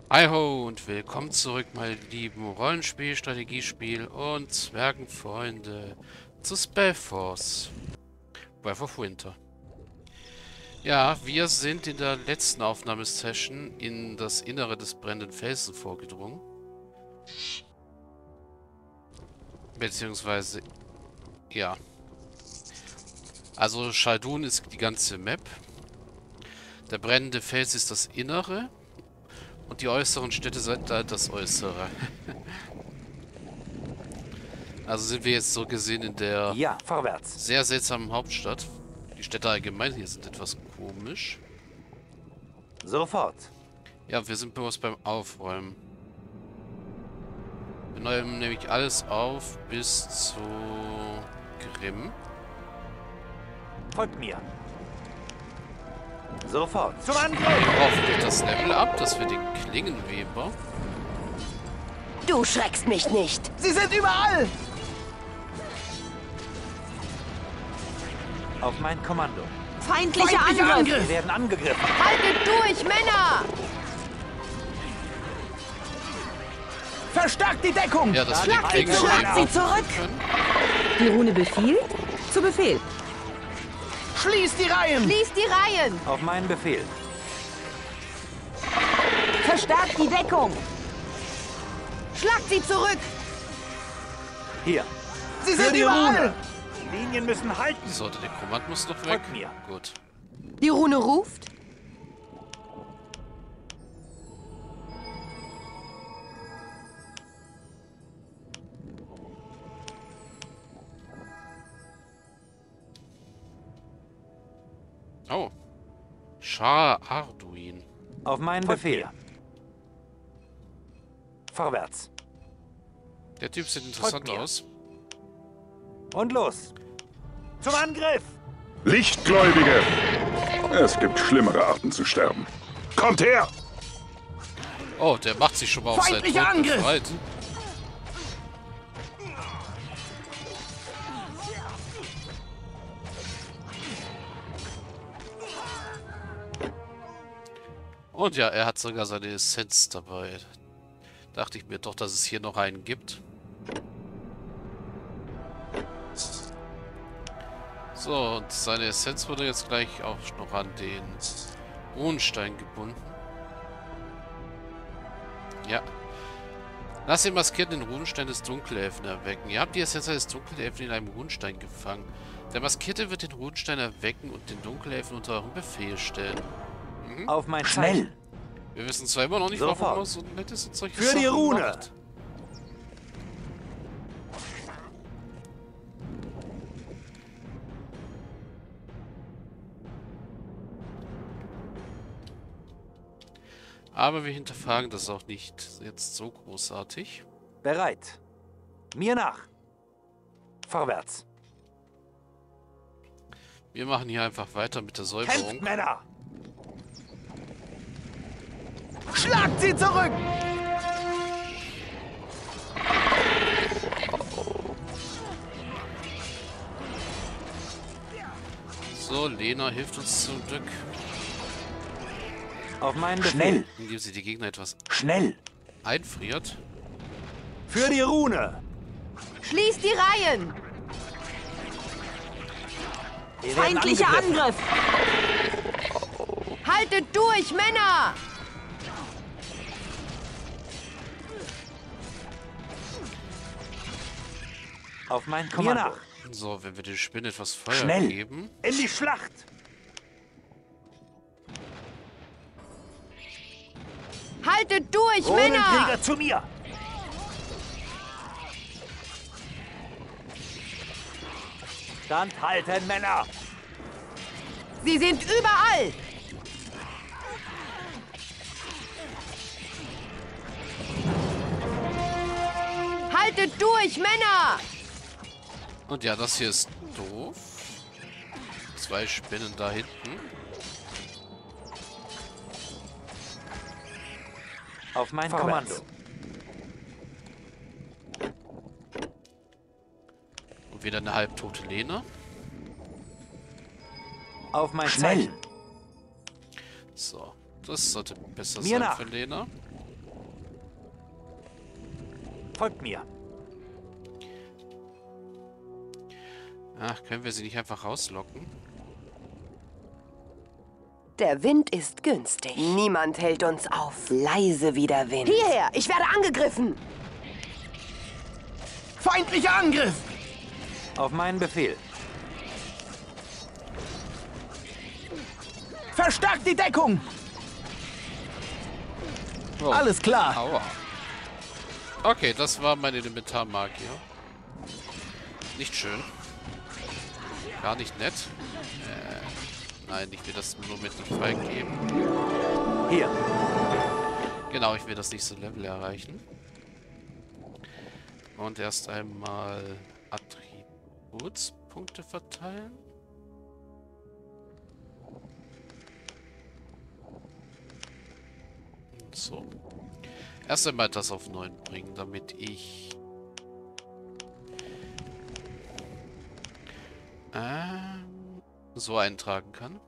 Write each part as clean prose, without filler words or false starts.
Hi ho und willkommen zurück, meine lieben Rollenspiel, Strategiespiel und Zwergenfreunde zu Spellforce, Breath of Winter. Ja, wir sind in der letzten Aufnahmesession in das Innere des brennenden Felsen vorgedrungen. Beziehungsweise, ja. Also Shaldun ist die ganze Map. Der brennende Fels ist das Innere. Und die äußeren Städte sind halt das Äußere. Also sind wir jetzt so gesehen in der Ja, vorwärts. sehr seltsamen Hauptstadt. Die Städte allgemein hier sind etwas komisch. Sofort. Ja, wir sind bloß beim Aufräumen. Wir räumen nämlich alles auf bis zu Grimm. Folgt mir. Sofort. Zum Wir Angriff! brauchen durch das Level ab, dass wir den Klingenweber. Du schreckst mich nicht. Sie sind überall! Auf mein Kommando. Feindlicher Angriff. Wir werden angegriffen. Haltet durch, Männer! Verstärkt die Deckung! Ja, dass wir den Schlag sie Klingenweber zurück. können. Die Rune befiehlt? Zu Befehl. Schließt die Reihen! Schließt die Reihen. Auf meinen Befehl. Verstärkt die Deckung. Schlagt sie zurück. Hier. Sie sind überall! Die Linien müssen halten. So, der Nekromant muss noch weg. Folgt mir. Gut. Die Rune ruft. Oh. Shah Arduin. Auf meinen Befehl. Vorwärts. Der Typ sieht interessant mir. aus. Und los. Zum Angriff! Lichtgläubige! Es gibt schlimmere Arten zu sterben. Kommt her! Oh, der macht sich schon mal auf seinen Feindlicher Tod Angriff! befreit. Und ja, er hat sogar seine Essenz dabei. Dachte ich mir doch, dass es hier noch einen gibt. So, und seine Essenz wurde jetzt gleich auch noch an den Runenstein gebunden. Ja. Lass den maskierten Runenstein des Dunkelelfen erwecken. Ihr habt die Essenz des Dunkelelfen in einem Runenstein gefangen. Der Maskierte wird den Runenstein erwecken und den Dunkelelfen unter euren Befehl stellen. Auf mein Schnell! Wir wissen zwar immer noch nicht, Sofort. warum er so nett ist und solche Für die Sachen Rune. macht. Aber wir hinterfragen das auch nicht jetzt so großartig. Bereit. Mir nach. Vorwärts. Wir machen hier einfach weiter mit der Kämpft, Säuberung. Männer! Schlagt sie zurück! So, Lena hilft uns zum Glück, Auf meinen Befehl. indem sie die Gegner etwas Schnell! einfriert. Für die Rune! Schließt die Reihen. Wir werden Feindlicher angegriffen. Angriff. Haltet durch, Männer! Auf mein Kommando. So, wenn wir den Spinnen etwas Feuer Schnell. geben. In die Schlacht! Haltet durch, Männer! Runenkrieger zu mir! Standhalten, Männer! Sie sind überall. Haltet durch, Männer! Und ja, das hier ist doof. 2 Spinnen da hinten. Auf mein Kommando. Und wieder eine halbtote Lena. Auf mein Zeichen. So, das sollte besser Mir sein nach. für Lena. Folgt mir. Ach, können wir sie nicht einfach rauslocken? Der Wind ist günstig. Niemand hält uns auf. Leise wie der Wind. Hierher, ich werde angegriffen. Feindlicher Angriff! Auf meinen Befehl. Verstärkt die Deckung! Oh. Alles klar. Aua. Okay, das war mein Elementarmagier. Nicht schön. Gar nicht nett. Nein, ich will das nur mit dem freigeben. Hier. Genau, ich will das nächste Level erreichen. Und erst einmal Attributspunkte verteilen. So. Erst einmal das auf 9 bringen, damit ich so eintragen kann.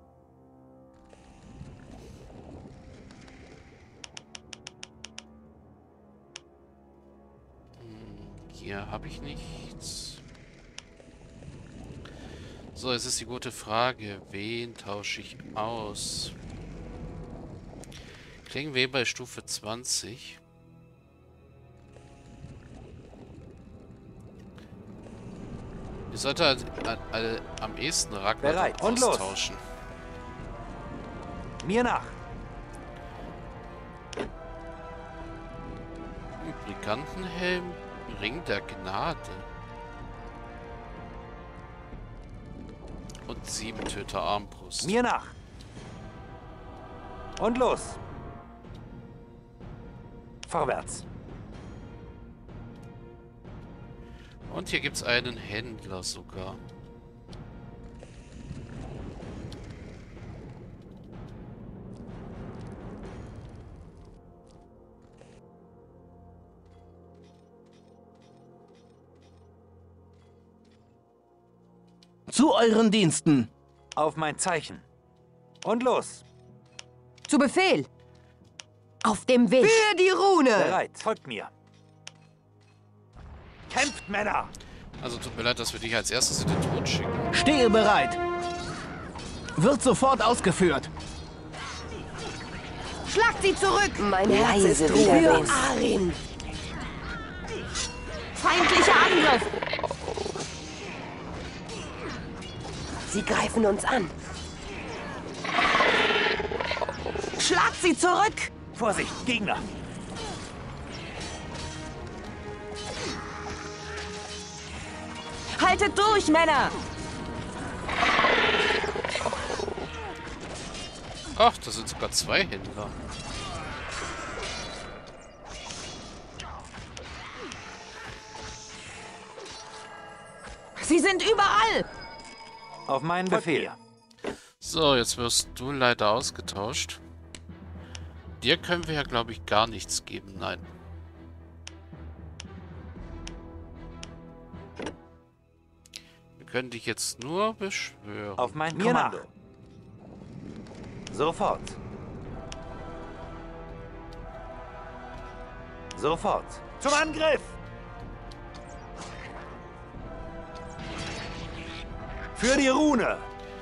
Hier habe ich nichts. So, jetzt ist die gute Frage, wen tausche ich aus? Klingenweber ist Stufe 20. Ich sollte halt am ehesten Ragnar Bereit und los. austauschen. Mir nach. Brigantenhelm, Ring der Gnade. Und 7 Töter Armbrust. Mir nach. Und los. Vorwärts. Und hier gibt es einen Händler sogar. Zu euren Diensten. Auf mein Zeichen. Und los. Zu Befehl. Auf dem Weg. Für die Rune. Bereit. Folgt mir. Kämpft, Männer. Also tut mir leid, dass wir dich als erstes in den Tod schicken. Stehe bereit. Wird sofort ausgeführt. Schlagt sie zurück. Mein Herz ist für Arin. Feindlicher Angriff. Sie greifen uns an. Schlagt sie zurück. Vorsicht, Gegner. Haltet durch, Männer! Ach, das sind sogar 2 Händler. Sie sind überall! Auf meinen Befehl. So, jetzt wirst du leider ausgetauscht. Dir können wir ja, glaube ich, gar nichts geben. Nein. Wir können dich jetzt nur beschwören. Auf mein Kommando. Sofort. Sofort. Zum Angriff! Für die Rune!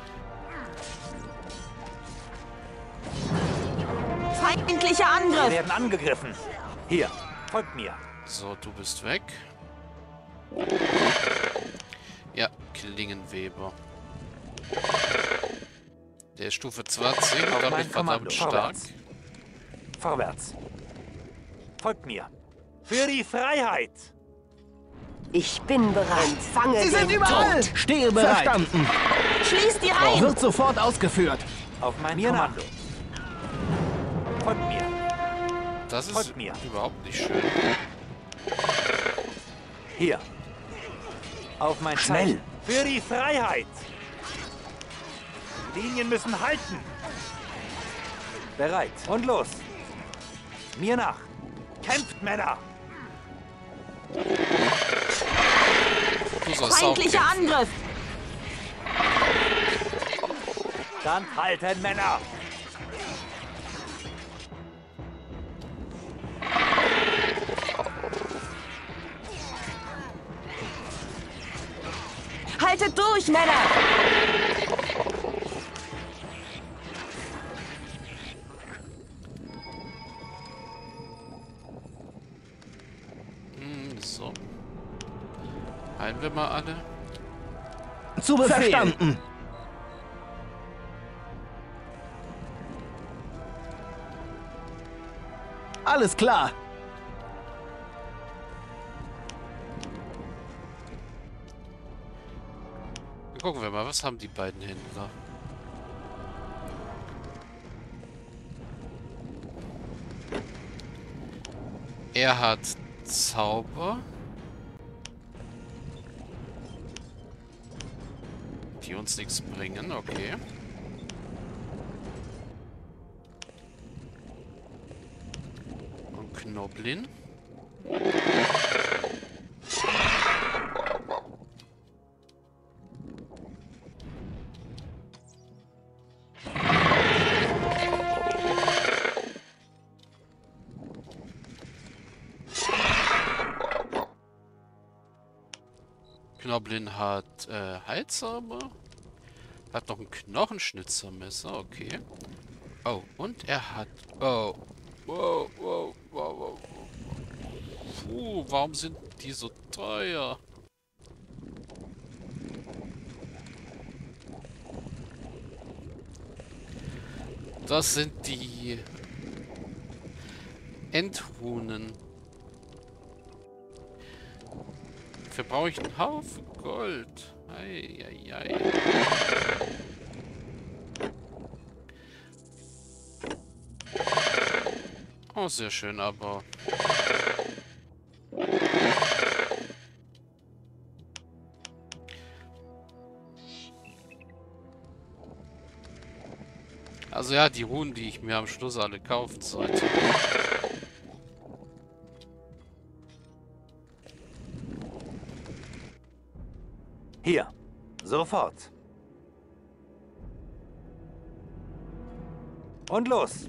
Feindlicher Wir Angriff! werden angegriffen. Hier, folgt mir. So, du bist weg. Ja, Klingenweber. Der ist Stufe 20 und Auf damit mein Kommando. verdammt stark. Vorwärts. Vorwärts. Folgt mir. Für die Freiheit! Ich bin bereit. Fange Sie sind den überall. Tod. Stehe bereit. Verstanden. Schließt die Reihen! Wird sofort ausgeführt. Auf mein Kommando. Folgt mir. Das ist Folgt mir. überhaupt nicht schön. Hier. Auf mein Zeichen. Für die Freiheit! Die Linien müssen halten. Bereit. Und los. Mir nach. Kämpft, Männer! Du sollst auch Feindlicher kämpfen. Angriff! Dann halten, Männer! Haltet durch, Männer! So. Heilen wir mal alle. Zu Befehl. Verstanden. Alles klar. Gucken wir mal, was haben die beiden Händler? Er hat Zauber, die uns nichts bringen, okay. Und Knoblin. Knoblin hat Heilzauber. Hat noch ein Knochenschnitzermesser, okay. Oh, und er hat... Oh. Wow, wow, wow, wow. Puh, warum sind die so teuer? Das sind die Endrunen. Dafür brauche ich einen Haufen Gold. Eieiei. Oh, sehr schön, aber... Also ja, die Runen, die ich mir am Schluss alle kaufen sollte. Hier. Sofort. Und los.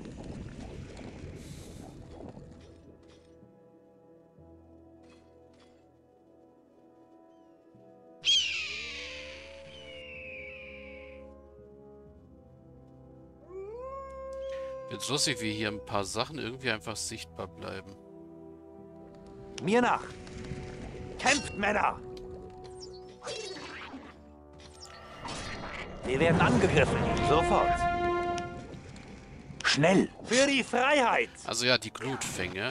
Jetzt lustig, wie hier ein paar Sachen irgendwie einfach sichtbar bleiben. Mir nach. Kämpft, Männer! Wir werden angegriffen. Sofort. Schnell. Für die Freiheit. Also ja, die Glutfänge.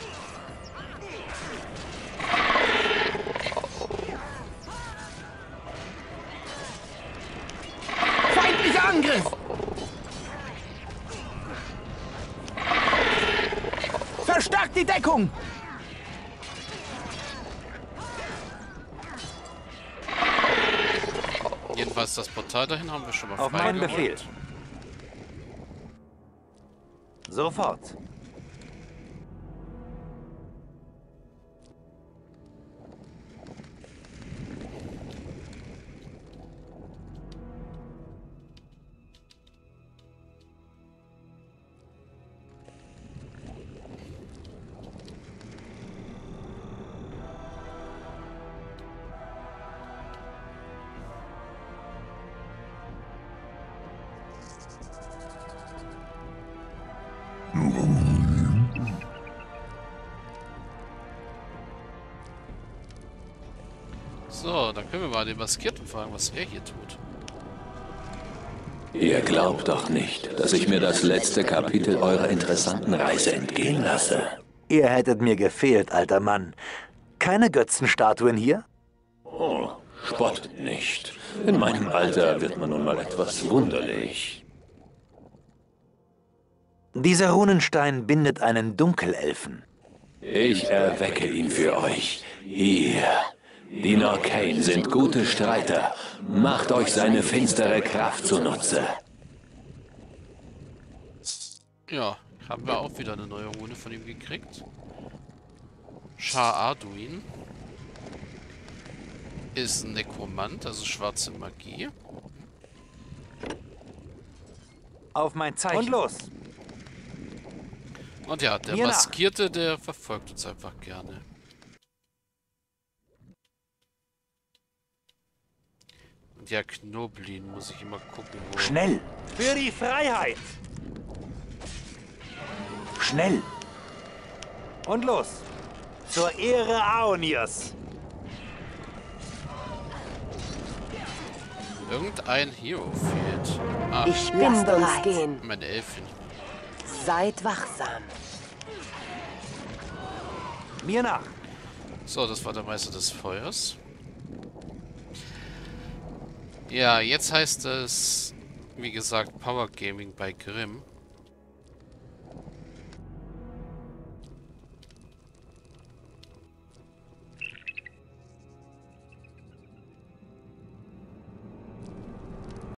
Feindlicher Angriff! Verstärkt die Deckung! Jedenfalls das Portal dahin haben wir schon mal auf meinen freigeräumt. Befehl. Sofort. So, dann können wir mal den Maskierten fragen, was er hier tut. Ihr glaubt doch nicht, dass ich mir das letzte Kapitel eurer interessanten Reise entgehen lasse. Ihr hättet mir gefehlt, alter Mann. Keine Götzenstatuen hier? Oh, spottet nicht. In meinem Alter wird man nun mal etwas wunderlich. Dieser Runenstein bindet einen Dunkelelfen. Ich erwecke ihn für euch. Hier. Die Norcain sind gute Streiter. Macht euch seine finstere Kraft zunutze. Ja, haben wir auch wieder eine neue Rune von ihm gekriegt. Shah Arduin ist ein Nekromant, also schwarze Magie. Auf mein Zeichen. Und los. Und ja, der Mir Maskierte, der verfolgt uns einfach gerne. Ja, Knoblin muss ich immer gucken, wo... Schnell! Für die Freiheit! Schnell! Und los! Zur Ehre Aonirs! Irgendein Hero fehlt. Ah, Ich bin bereit. Gehen. meine Elfin. Seid wachsam. Mir nach! So, das war der Meister des Feuers. Ja, jetzt heißt es, wie gesagt, Power Gaming bei Grimm.